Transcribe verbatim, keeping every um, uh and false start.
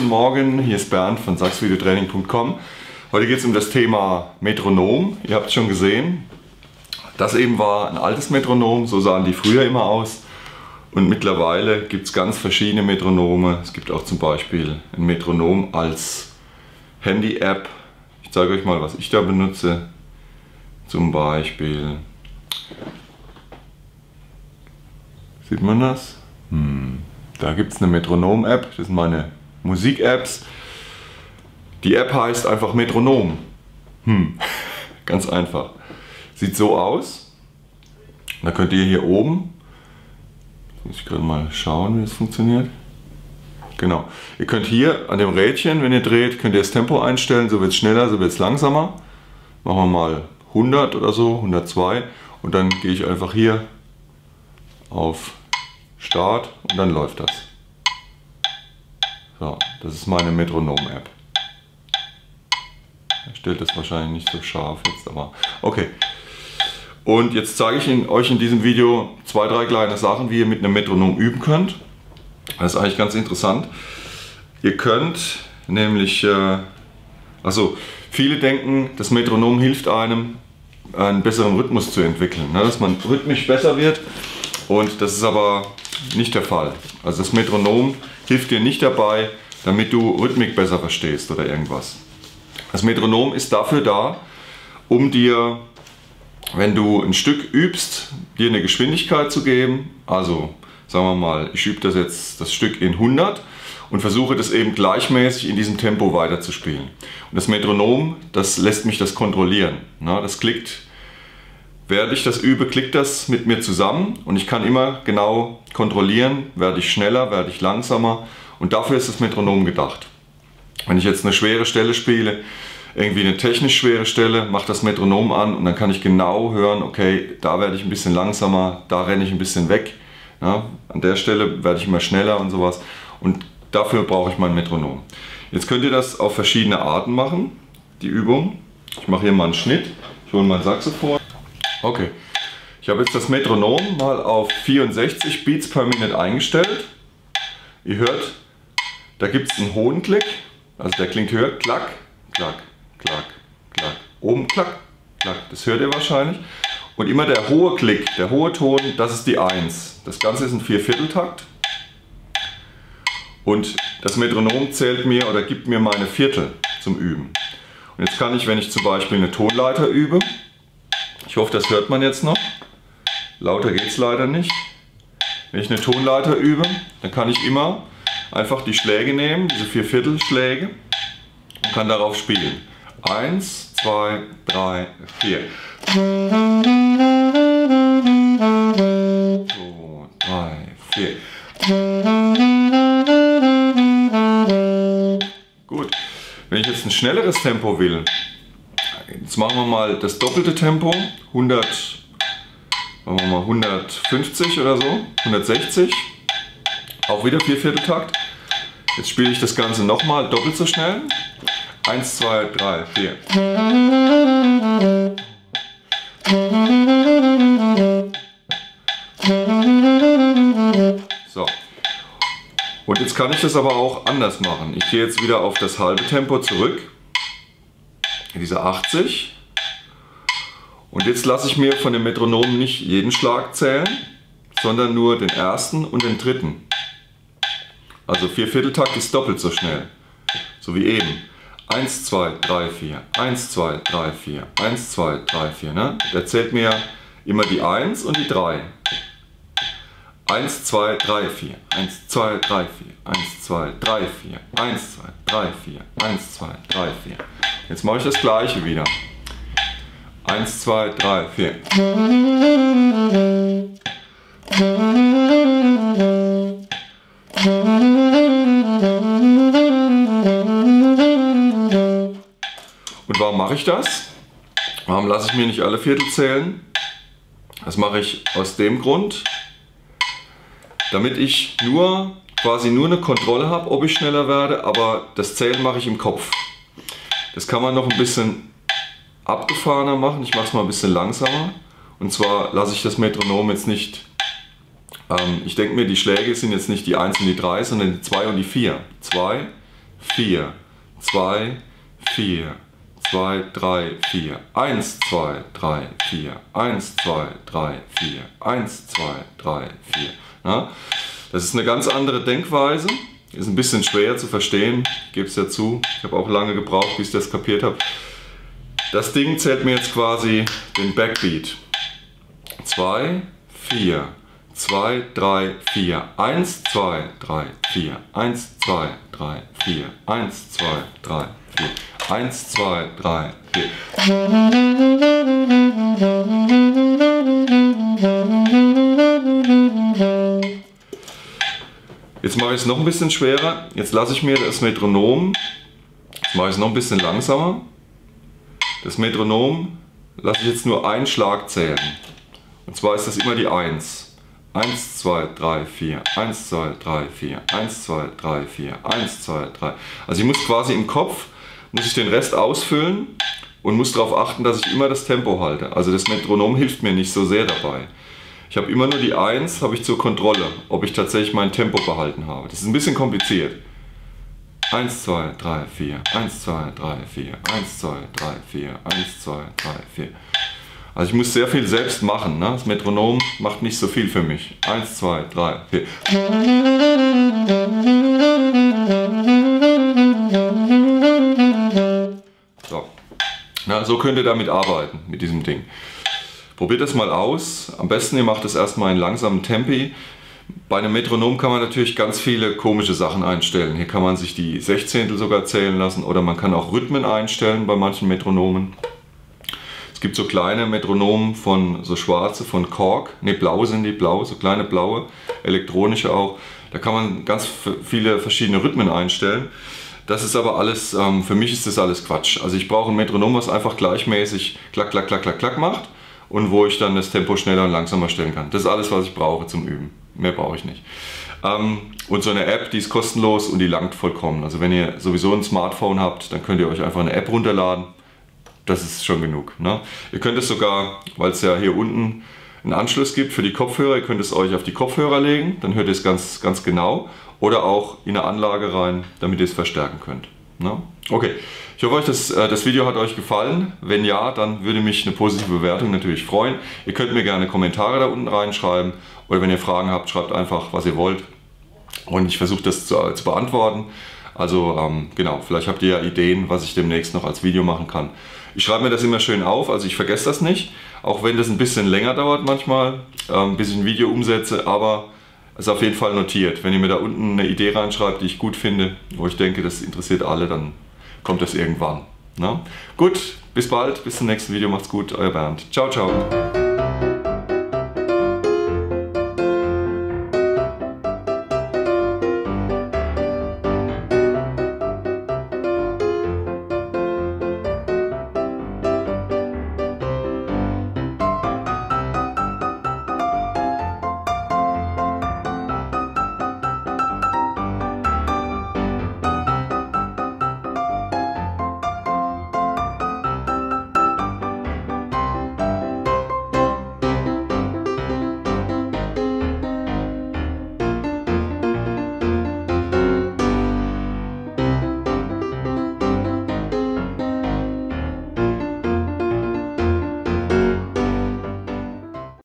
Morgen, hier ist Bernd von sax video training punkt com. Heute geht es um das Thema Metronom. Ihr habt es schon gesehen. Das eben war ein altes Metronom, so sahen die früher immer aus. Und mittlerweile gibt es ganz verschiedene Metronome. Es gibt auch zum Beispiel ein Metronom als Handy-App. Ich zeige euch mal, was ich da benutze. Zum Beispiel, sieht man das? Hm. Da gibt es eine Metronom-App, das sind meine Musik-Apps. Die App heißt einfach Metronom. Hm. Ganz einfach. Sieht so aus. Da könnt ihr hier oben, muss ich gerade mal schauen, wie das funktioniert. Genau. Ihr könnt hier an dem Rädchen, wenn ihr dreht, könnt ihr das Tempo einstellen. So wird es schneller, so wird es langsamer. Machen wir mal hundert oder so, hundertzwei. Und dann gehe ich einfach hier auf Start und dann läuft das. So, das ist meine Metronom-App. Er stellt das wahrscheinlich nicht so scharf jetzt, aber okay. Und jetzt zeige ich Ihnen, euch in diesem Video zwei, drei kleine Sachen, wie ihr mit einem Metronom üben könnt. Das ist eigentlich ganz interessant. Ihr könnt nämlich, äh, also viele denken, das Metronom hilft einem, einen besseren Rhythmus zu entwickeln, ne? Dass man rhythmisch besser wird, und das ist aber nicht der Fall. Also das Metronom hilft dir nicht dabei, damit du Rhythmik besser verstehst oder irgendwas. Das Metronom ist dafür da, um dir, wenn du ein Stück übst, dir eine Geschwindigkeit zu geben. Also sagen wir mal, ich übe das jetzt das Stück in hundert und versuche das eben gleichmäßig in diesem Tempo weiter zu spielen. Und das Metronom, das lässt mich das kontrollieren. Na, das klickt, während ich das übe, klickt das mit mir zusammen und ich kann immer genau kontrollieren, werde ich schneller, werde ich langsamer, und dafür ist das Metronom gedacht. Wenn ich jetzt eine schwere Stelle spiele, irgendwie eine technisch schwere Stelle, mache das Metronom an und dann kann ich genau hören, okay, da werde ich ein bisschen langsamer, da renne ich ein bisschen weg, ja, an der Stelle werde ich immer schneller und sowas, und dafür brauche ich mein Metronom. Jetzt könnt ihr das auf verschiedene Arten machen, die Übung. Ich mache hier mal einen Schnitt, ich hole mein Saxophon. Okay, ich habe jetzt das Metronom mal auf vierundsechzig Beats per Minute eingestellt. Ihr hört, da gibt es einen hohen Klick, also der klingt höher, klack, klack, klack, klack, oben klack, klack, das hört ihr wahrscheinlich. Und immer der hohe Klick, der hohe Ton, das ist die eins. Das Ganze ist ein Viervierteltakt. Und das Metronom zählt mir oder gibt mir meine Viertel zum Üben. Und jetzt kann ich, wenn ich zum Beispiel eine Tonleiter übe, ich hoffe, das hört man jetzt noch, lauter geht es leider nicht. Wenn ich eine Tonleiter übe, dann kann ich immer einfach die Schläge nehmen, diese Vierviertelschläge, und kann darauf spielen. Eins, zwei, drei, vier. So, drei, vier. Gut, wenn ich jetzt ein schnelleres Tempo will, jetzt machen wir mal das doppelte Tempo, hundert, machen wir mal hundertfünfzig oder so, hundertsechzig, auch wieder Viervierteltakt. Jetzt spiele ich das Ganze nochmal doppelt so schnell. Eins, zwei, drei, vier. So. Und jetzt kann ich das aber auch anders machen. Ich gehe jetzt wieder auf das halbe Tempo zurück. Diese achtzig. Und jetzt lasse ich mir von dem Metronom nicht jeden Schlag zählen, sondern nur den ersten und den dritten. Also Viervierteltakt ist doppelt so schnell. So wie eben. eins, zwei, drei, vier. eins, zwei, drei, vier. eins, zwei, drei, vier. Ne? Der zählt mir immer die eins und die drei. eins, zwei, drei, vier. eins, zwei, drei, vier. eins, zwei, drei, vier. eins, zwei, drei, vier. eins, zwei, drei, vier. Jetzt mache ich das gleiche wieder. eins, zwei, drei, vier. Und warum mache ich das? Warum lasse ich mir nicht alle Viertel zählen? Das mache ich aus dem Grund, damit ich nur quasi nur eine Kontrolle habe, ob ich schneller werde, aber das Zählen mache ich im Kopf. Das kann man noch ein bisschen abgefahrener machen. Ich mache es mal ein bisschen langsamer. Und zwar lasse ich das Metronom jetzt nicht, ähm, ich denke mir, die Schläge sind jetzt nicht die eins und die drei, sondern die zwei und die vier. zwei, vier, zwei, vier, zwei, drei, vier, eins, zwei, drei, vier, eins, zwei, drei, vier, eins, zwei, drei, vier. Ja, das ist eine ganz andere Denkweise, ist ein bisschen schwer zu verstehen, ich gebe es ja zu, ich habe auch lange gebraucht, bis ich das kapiert habe. Das Ding zählt mir jetzt quasi den Backbeat. zwei, vier, zwei, drei, vier, eins, zwei, drei, vier, eins, zwei, drei, vier, eins, zwei, drei, vier, eins, zwei, drei, vier. Jetzt mache ich es noch ein bisschen schwerer. Jetzt lasse ich mir das Metronom, jetzt mache ich es noch ein bisschen langsamer. Das Metronom lasse ich jetzt nur einen Schlag zählen. Und zwar ist das immer die eins. eins, zwei, drei, vier, eins, zwei, drei, vier, eins, zwei, drei, vier, eins, zwei, drei. Also ich muss quasi im Kopf, muss ich den Rest ausfüllen und muss darauf achten, dass ich immer das Tempo halte. Also das Metronom hilft mir nicht so sehr dabei. Ich habe immer nur die eins, habe ich zur Kontrolle, ob ich tatsächlich mein Tempo behalten habe. Das ist ein bisschen kompliziert. eins, zwei, drei, vier, eins, zwei, drei, vier, eins, zwei, drei, vier, eins, zwei, drei, vier. Also ich muss sehr viel selbst machen. Ne? Das Metronom macht nicht so viel für mich. eins, zwei, drei, vier. So. Na, so könnt ihr damit arbeiten, mit diesem Ding. Probiert das mal aus. Am besten ihr macht es erstmal in langsamen Tempi. Bei einem Metronom kann man natürlich ganz viele komische Sachen einstellen. Hier kann man sich die Sechzehntel sogar zählen lassen oder man kann auch Rhythmen einstellen bei manchen Metronomen. Es gibt so kleine Metronomen von so schwarze von Korg, ne blau sind die, blau, so kleine blaue, elektronische auch. Da kann man ganz viele verschiedene Rhythmen einstellen. Das ist aber alles, ähm, für mich ist das alles Quatsch. Also ich brauche ein Metronom, was einfach gleichmäßig klack, klack, klack, klack, klack macht und wo ich dann das Tempo schneller und langsamer stellen kann. Das ist alles, was ich brauche zum Üben. Mehr brauche ich nicht. Ähm, und so eine App, die ist kostenlos und die langt vollkommen. Also wenn ihr sowieso ein Smartphone habt, dann könnt ihr euch einfach eine App runterladen. Das ist schon genug. Ne? Ihr könnt es sogar, weil es ja hier unten einen Anschluss gibt für die Kopfhörer, ihr könnt es euch auf die Kopfhörer legen, dann hört ihr es ganz, ganz genau. Oder auch in eine Anlage rein, damit ihr es verstärken könnt. Ne? Okay, ich hoffe, euch das, äh, das Video hat euch gefallen. Wenn ja, dann würde mich eine positive Bewertung natürlich freuen. Ihr könnt mir gerne Kommentare da unten reinschreiben. Oder wenn ihr Fragen habt, schreibt einfach, was ihr wollt. Und ich versuche das zu, zu beantworten. Also ähm, genau, vielleicht habt ihr ja Ideen, was ich demnächst noch als Video machen kann. Ich schreibe mir das immer schön auf, also ich vergesse das nicht. Auch wenn das ein bisschen länger dauert manchmal, ähm, bis ich ein Video umsetze. Aber es ist auf jeden Fall notiert. Wenn ihr mir da unten eine Idee reinschreibt, die ich gut finde, wo ich denke, das interessiert alle, dann kommt das irgendwann. Na? Gut, bis bald, bis zum nächsten Video. Macht's gut, euer Bernd. Ciao, ciao.